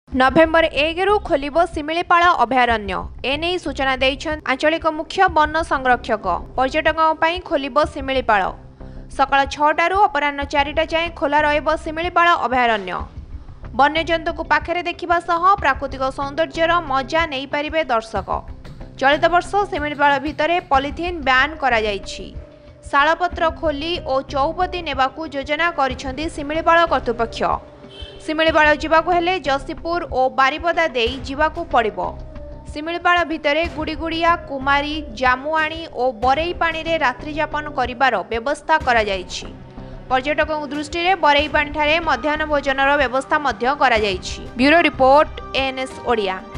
नवेम्बर 1 रु खोलिबो शिमिलीपाल अभयारण्य एने सूचना देइछन आंचलिक मुख्य वन संरक्षक। पर्यटकों ପାଇଁ खोलिबो शिमिलीपाल सकाळ 6टा रु अपराह्न 4टा जाए खोला रहइबो शिमिलीपाल अभयारण्य। वन्यजंतु को पाखरे देखिबा सह प्राकृतिक सौंदर्यर मजा नै परिबे दर्शक। चलित वर्ष शिमिलीपाल भितरे पॉलिथिन बैन करा जाइछि। शालपत्र खोली और चौपती नेबाकू योजना करिसेंती शिमिलीपाल कर्तृपक्ष। शिमिलीपाल जिबाकू हेले जसीपुर और बारिपदा देई जिबाकू पड़िबो। शिमिलीपाल भितरे गुड़ीगुड़िया कुमारी जामुआणी और बरेई पानी रे रात्रि यापन करिबार व्यवस्था करा जाइछि। पर्यटकों दृष्टि रे बरेई पानी ठारे मध्याह्न भोजनर व्यवस्था मध्य करा जाइछि। Bureau report ANS Odia.